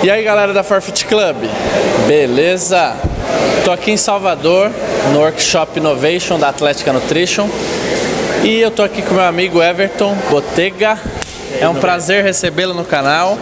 E aí galera da Forfeit Club, beleza? Tô aqui em Salvador, no Workshop Innovation da Atlética Nutrition. E eu tô aqui com meu amigo Everton Botega. É um prazer recebê-lo no canal.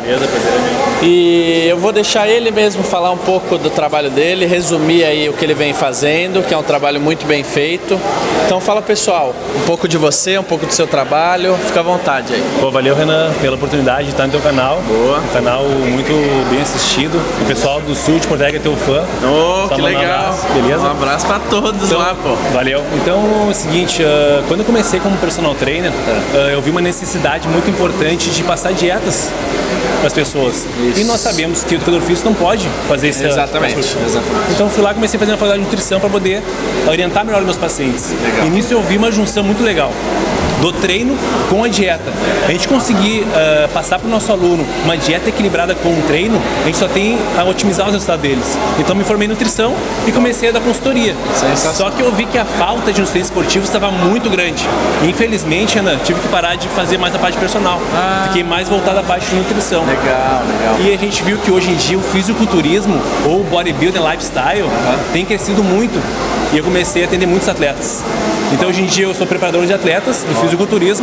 E eu vou deixar ele mesmo falar um pouco do trabalho dele, resumir aí o que ele vem fazendo, que é um trabalho muito bem feito. Então fala pessoal, um pouco de você, um pouco do seu trabalho, fica à vontade aí. Pô, valeu Renan pela oportunidade de estar no teu canal. Boa. Um canal muito bem assistido. O pessoal do Sul de Porto Alegre é teu fã. Oh, que legal. Um abraço, beleza? Um abraço pra todos então, lá, pô. Valeu. Então é o seguinte, quando eu comecei como personal trainer, eu vi uma necessidade muito importante de passar dietas para as pessoas. Isso. E nós sabemos que o educador físico não pode fazer isso. Exatamente. Então fui lá e comecei a fazer uma faculdade de nutrição para poder orientar melhor os meus pacientes. Legal. E nisso eu vi uma junção muito legal do treino com a dieta. A gente conseguir passar para o nosso aluno uma dieta equilibrada com um treino, a gente só tem a otimizar os resultados deles. Então me formei em nutrição e comecei a dar consultoria. Só que eu vi que a falta de nutrientes esportivos estava muito grande. E, infelizmente, Ana, tive que parar de fazer mais a parte personal. Fiquei mais voltado à parte de nutrição. Legal. E a gente viu que hoje em dia o fisiculturismo ou o bodybuilding lifestyle tem crescido muito. E eu comecei a atender muitos atletas. Então hoje em dia eu sou preparador de atletas do fisiculturismo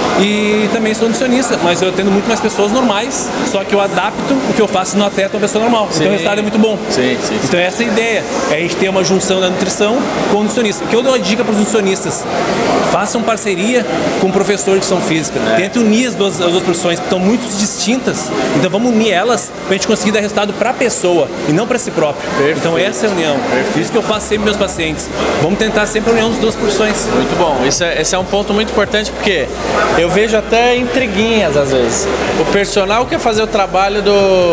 e também sou nutricionista, mas eu atendo muito mais pessoas normais, só que eu adapto o que eu faço no atleta a uma pessoa normal. Sim. Então o resultado é muito bom. Sim. Então essa é a ideia, é a gente ter uma junção da nutrição com o nutricionista. O que eu dou uma dica para os nutricionistas: façam parceria com o professor de educação física. Tentem unir as duas profissões, que estão muito distintas, então vamos unir elas para a gente conseguir dar resultado para a pessoa e não para si próprio. Perfeito. Então essa é a união. Perfeito. Isso que eu faço sempre com meus pacientes. Vamos tentar sempre a união das duas profissões. Muito bom, esse é um ponto muito importante, porque eu vejo até intriguinhas às vezes. O personal quer fazer o trabalho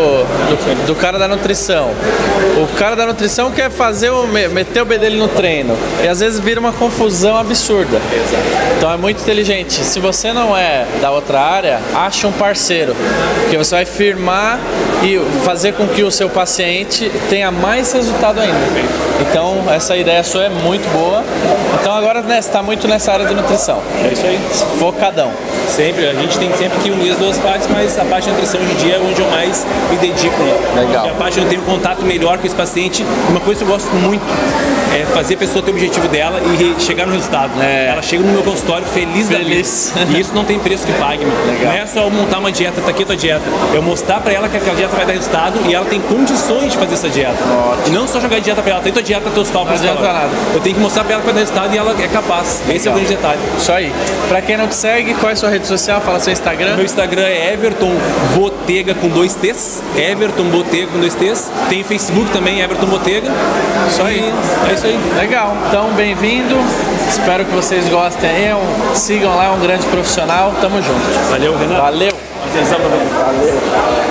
do cara da nutrição. O cara da nutrição quer meter o bedelho no treino. E às vezes vira uma confusão absurda. Então é muito inteligente. Se você não é da outra área, ache um parceiro, porque você vai firmar e fazer com que o seu paciente tenha mais resultado ainda. Então essa ideia sua é muito boa. Então agora você está muito nessa área de nutrição. É isso aí. Focadão. Sempre, a gente tem sempre que unir as duas partes, mas a parte de nutrição hoje em dia é onde eu mais me dedico. Legal. Porque a parte onde eu tenho contato melhor com esse paciente, uma coisa que eu gosto muito é fazer a pessoa ter o objetivo dela e chegar no resultado. Ela chega no meu consultório feliz. Da vida. E isso não tem preço que pague. Não é só montar uma dieta, tá aqui a tua dieta. Eu mostrar pra ela que aquela dieta vai dar resultado e ela tem condições de fazer essa dieta. Ótimo. E não só jogar dieta pra ela, tem tua dieta, teus cálculos. Não adianta nada. Eu tenho que mostrar pra ela que vai dar resultado e ela é capaz. Legal. Esse é o grande detalhe. Isso aí. Pra quem não te segue, qual é a sua rede social? Fala seu Instagram. Meu Instagram é Everton Botega com 2 T's. Everton Botega com 2 T's. Tem Facebook também, Everton Botega. Isso aí. É isso aí. Legal. Então, bem-vindo. Espero que vocês gostem aí. Sigam lá, um grande profissional. Tamo junto. Valeu, Renato. Valeu. Atenção pra você. Valeu.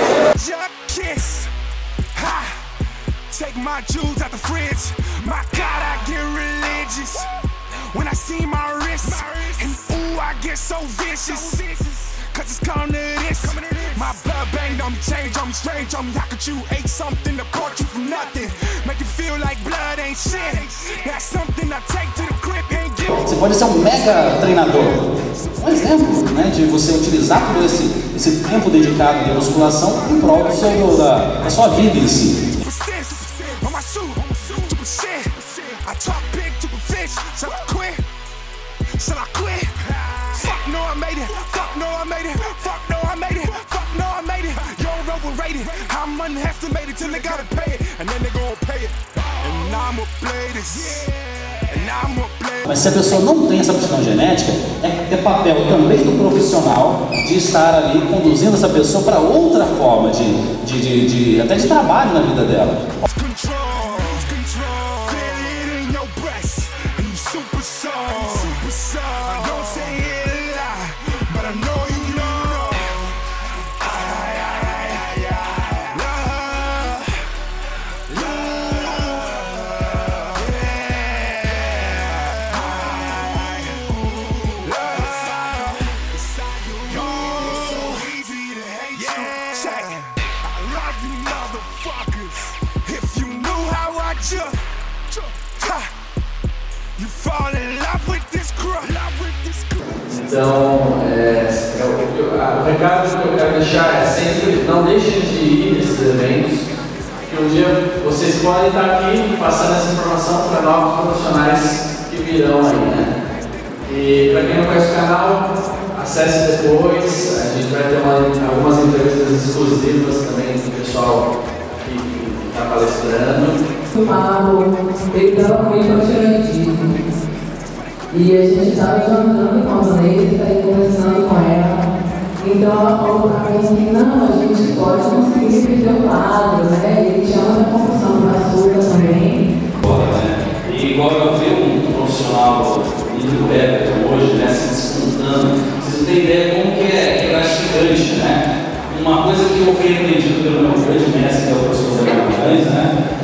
Take my jewels out the fridge. My God, I get religious when I see my wrist. And ooh, I get so vicious. Cause it's come to this. My blood banged on me, change on me, strange on me. How could you hate something that brought you from nothing? Make you feel like blood ain't shit. That's something I take to the grip and give. Você pode ser um mega treinador. Um exemplo, né, de você utilizar todo esse tempo dedicado de musculação em prol da sua vida em si. Mas se a pessoa não tem essa aptidão genética, é papel também do profissional de estar ali conduzindo essa pessoa para outra forma até de trabalho na vida dela. Então, o recado que eu quero deixar é sempre, não deixem de ir nesses eventos, que um dia vocês podem estar aqui passando essa informação para novos profissionais que virão aí, né? E para quem não conhece o canal, acesse depois, a gente vai ter algumas entrevistas exclusivas também com o pessoal que está palestrando. O Pablo, ele estava comigo apaixonadíssimo. E a gente estava jantando com a Vanessa, estava conversando com ela. Então ela falou para mim assim, não, a gente pode conseguir perder o quadro, né? Ele chama de compulsão para açúcar também. E igual eu vi um profissional do Everton hoje, né, se descontando, vocês não têm ideia como que é gratificante, né? Uma coisa que eu fui aprendido pelo meu grande mestre, que é o professor Guimarães, né?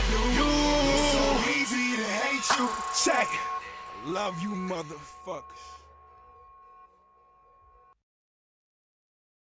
Check. Love you, motherfuckers.